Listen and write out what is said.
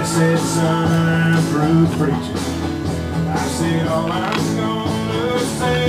Dad said, son, I'm through preaching. I said, all I'm gonna say